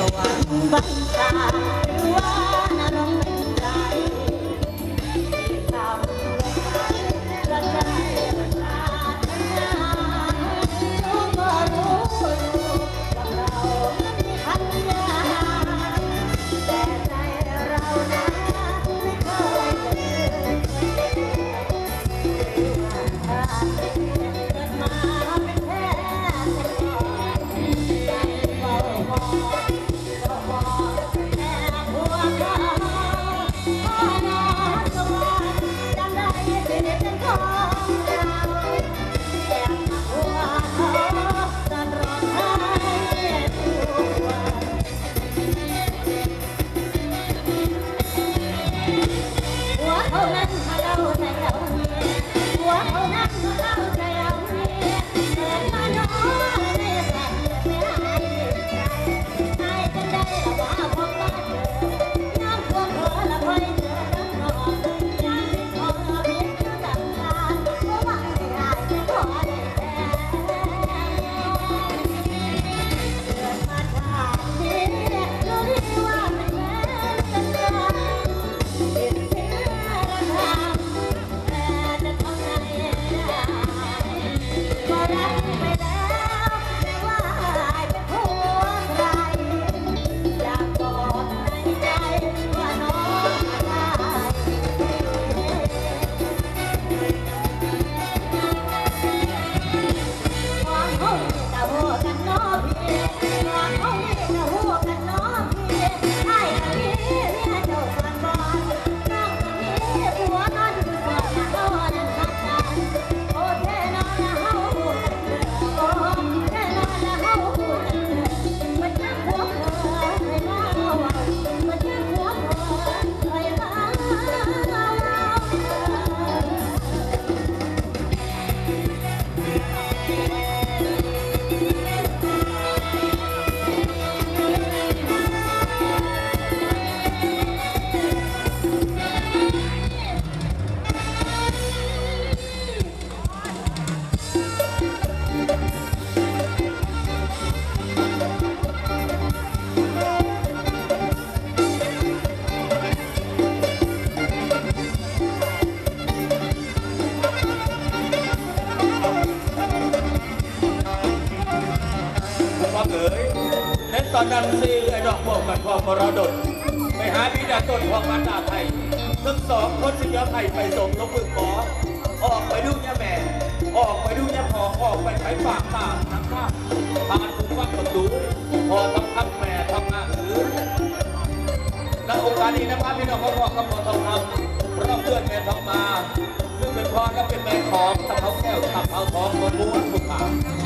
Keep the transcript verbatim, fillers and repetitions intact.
ตอนนั้นซีไอ้ดอกบอกกันพ่อมรดกไปหาบิดาต้นของมันดาไทยทั้งสองคนสิยาไทยไปส่งลงมือขอออกไปดูยาแม่ออกไปดูยาพอออกไปไถปากตาทั้งข้าผ่านทุกวัดประตูพอทำทักแม่ทำงานหรือณโอกาสนี้นะครับพี่น้องพ่อพ่อก็พอทำทำเพราะเพื่อนแม่ทำมาซึ่งเป็นพ่อก็เป็นแม่ของตะเภาแก้วตะเภาทองบนม้วนทุกขา